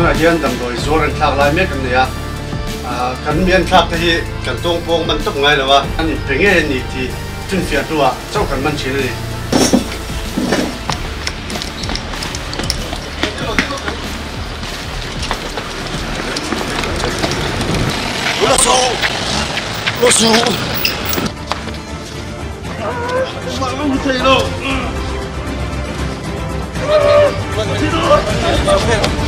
tunah hian dam doi zor an thak lai mek an nia kan mian thak te hi kan tong pong man tok ngai lawa ani penge ni ti tun fia tua chau kan man chile ni Lo so. Malu thầy lo.